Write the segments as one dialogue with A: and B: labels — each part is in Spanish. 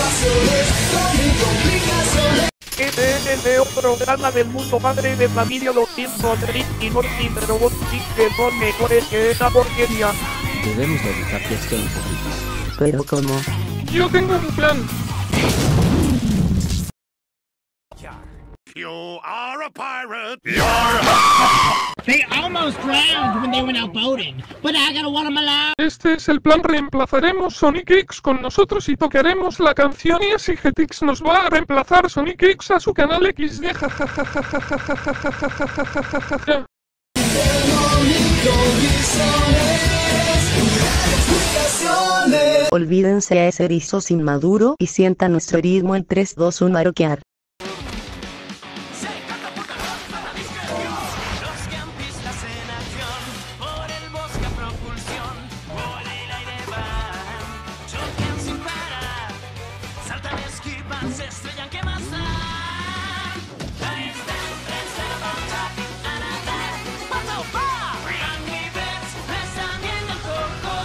A: Este es el peor programa del mundo, padre de familia. Lo siento, Rick y Morty, pero vos sí que son mejores que esa porquería.
B: Debemos dedicar esto un poquito.
C: Pero ¿cómo?
A: Yo tengo un plan.
D: You are a pirate.
E: They almost drowned when they went out boating, but I got one of my life.
A: Este es el plan. Reemplazaremos Sonic X con nosotros y tocaremos la canción, y así Jetix nos va a reemplazar Sonic X a su canal XD.
C: Olvídense a ese erizos inmaduro y sientan nuestro ritmo en 3, 2, 1 a rockear.
F: Se estrellan, ¿qué más da? Ahí están, a nadar, ¡pato, pa! Randy Bets, están viendo el coco.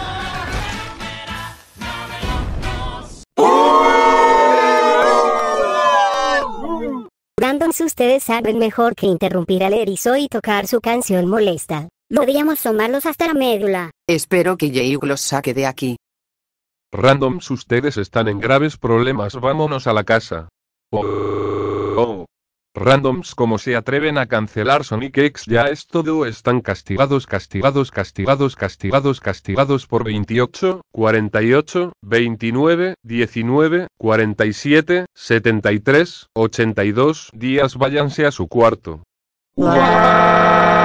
F: No me locos.
G: Randoms, ustedes saben mejor que interrumpir al erizo y tocar su canción molesta. Podríamos tomarlos hasta la médula.
H: Espero que Jake los saque de aquí.
I: Randoms, ustedes están en graves problemas, vámonos a la casa. Oh. Randoms, ¿cómo se atreven a cancelar Sonic X? Ya es todo, están castigados por 28, 48, 29, 19, 47, 73, 82 días, váyanse a su cuarto.